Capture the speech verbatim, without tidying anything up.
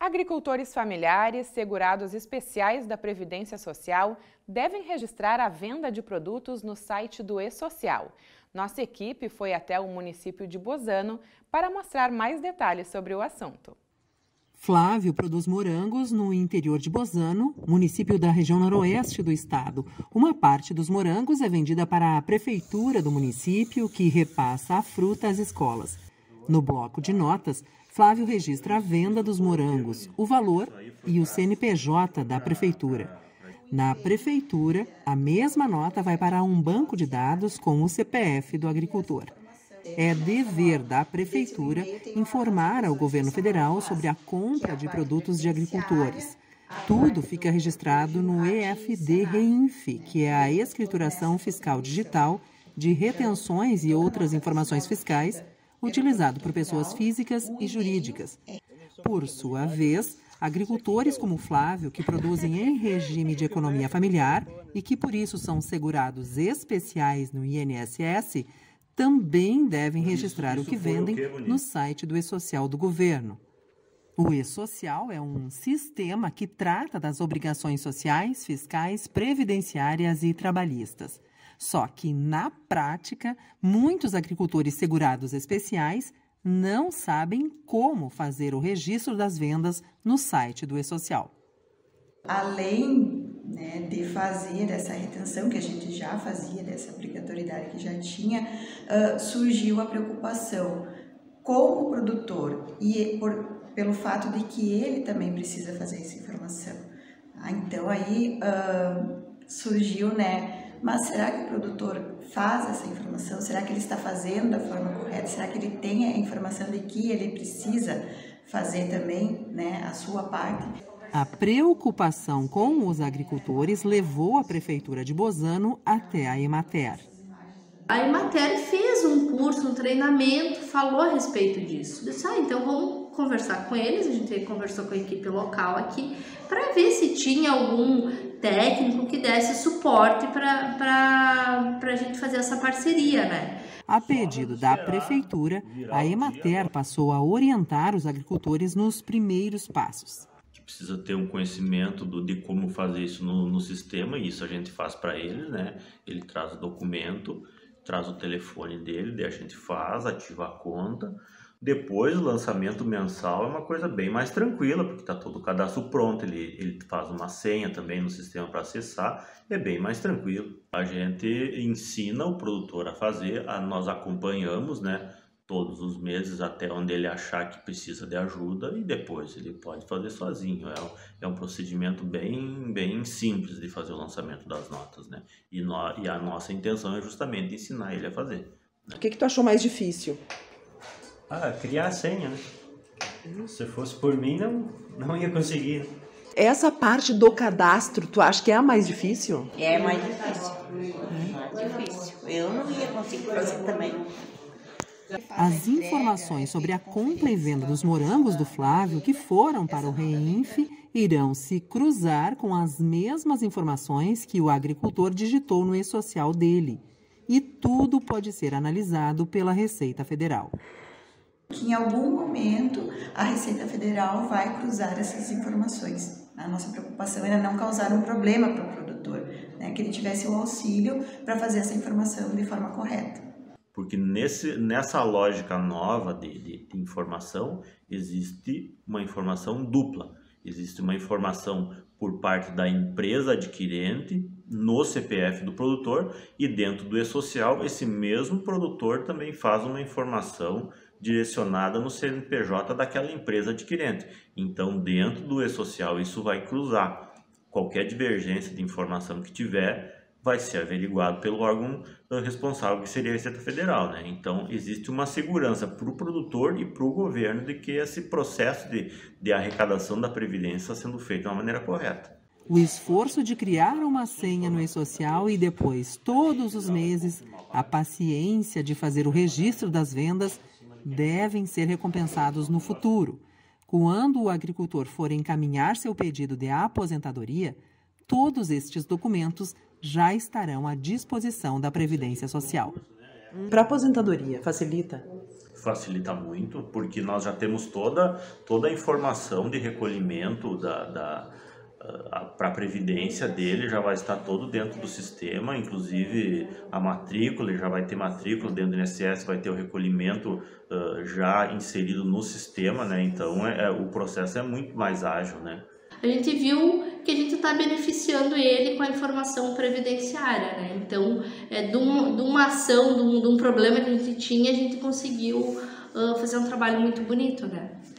Agricultores familiares, segurados especiais da Previdência Social devem registrar a venda de produtos no site do E-Social. Nossa equipe foi até o município de Bozano para mostrar mais detalhes sobre o assunto. Flávio produz morangos no interior de Bozano, município da região noroeste do estado. Uma parte dos morangos é vendida para a prefeitura do município, que repassa a fruta às escolas. No bloco de notas, Flávio registra a venda dos morangos, o valor e o C N P J da prefeitura. Na prefeitura, a mesma nota vai para um banco de dados com o C P F do agricultor. É dever da prefeitura informar ao governo federal sobre a compra de produtos de agricultores. Tudo fica registrado no E F D Reinf, que é a escrituração fiscal digital de retenções e outras informações fiscais, utilizado por pessoas físicas e jurídicas. Por sua vez, agricultores como Flávio, que produzem em regime de economia familiar e que por isso são segurados especiais no I N S S, também devem registrar o que vendem no site do E-Social do governo. O E-Social é um sistema que trata das obrigações sociais, fiscais, previdenciárias e trabalhistas. Só que, na prática, muitos agricultores segurados especiais não sabem como fazer o registro das vendas no site do E-Social. Além, né, de fazer essa retenção, que a gente já fazia, dessa obrigatoriedade que já tinha, uh, surgiu a preocupação com o produtor e por, pelo fato de que ele também precisa fazer essa informação. Ah, então, aí uh, surgiu, né? Mas será que o produtor faz essa informação? Será que ele está fazendo da forma correta? Será que ele tem a informação de que ele precisa fazer também, né, a sua parte? A preocupação com os agricultores levou a Prefeitura de Bozano até a Emater. A Emater fez um curso, um treinamento, falou a respeito disso. Disse, ah, então vamos conversar com eles. A gente conversou com a equipe local aqui para ver se tinha algum técnico que desse suporte para a gente fazer essa parceria, né? A pedido da Prefeitura, a Emater passou a orientar os agricultores nos primeiros passos. Precisa ter um conhecimento do, de como fazer isso no, no sistema, e isso a gente faz para eles, né? Ele traz o documento, traz o telefone dele, daí a gente faz, ativa a conta. Depois, o lançamento mensal é uma coisa bem mais tranquila, porque está todo o cadastro pronto, ele, ele faz uma senha também no sistema para acessar, é bem mais tranquilo. A gente ensina o produtor a fazer, a, nós acompanhamos, né, todos os meses até onde ele achar que precisa de ajuda, e depois ele pode fazer sozinho. É, é um procedimento bem, bem simples de fazer o lançamento das notas, né? E, no, e a nossa intenção é justamente ensinar ele a fazer, né? O que, que tu achou mais difícil? Ah, criar a senha, né? Se fosse por mim, não, não ia conseguir. Essa parte do cadastro, tu acha que é a mais difícil? É mais difícil. É mais difícil. Eu não ia conseguir fazer também. As informações sobre a compra e venda dos morangos do Flávio, que foram para o Reinf, irão se cruzar com as mesmas informações que o agricultor digitou no E-Social dele. E tudo pode ser analisado pela Receita Federal. Que em algum momento a Receita Federal vai cruzar essas informações. A nossa preocupação era não causar um problema para o produtor, né? Que ele tivesse o auxílio para fazer essa informação de forma correta. Porque nesse, nessa lógica nova de, de, de informação, existe uma informação dupla. Existe uma informação por parte da empresa adquirente no C P F do produtor, e dentro do E-Social, esse mesmo produtor também faz uma informação direcionada no C N P J daquela empresa adquirente. Então, dentro do E-Social, isso vai cruzar. Qualquer divergência de informação que tiver vai ser averiguado pelo órgão responsável, que seria a Receita Federal, né? Então, existe uma segurança para o produtor e para o governo de que esse processo de, de arrecadação da Previdência está sendo feito de uma maneira correta. O esforço de criar uma senha no E-Social e depois, todos os meses, a paciência de fazer o registro das vendas devem ser recompensados no futuro. Quando o agricultor for encaminhar seu pedido de aposentadoria, todos estes documentos já estarão à disposição da Previdência Social. Para a aposentadoria, facilita? facilita muito, porque nós já temos toda, toda a informação de recolhimento da, da, para a previdência dele, já vai estar todo dentro do sistema, inclusive a matrícula, ele já vai ter matrícula dentro do I N S S, vai ter o recolhimento uh, já inserido no sistema, né? Então é, é, o processo é muito mais ágil, né? A gente viu que a gente está beneficiando ele com a informação previdenciária, né? Então, é, de, um, de uma ação, de um, de um problema que a gente tinha, a gente conseguiu uh, fazer um trabalho muito bonito, né?